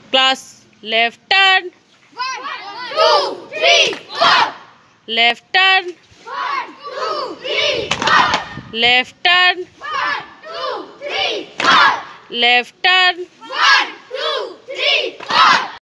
Class, left turn, 1, 2, 3, 4. left turn, 1, 2, 3, 4. left turn, 1, 2, 3, 4. left turn. 1,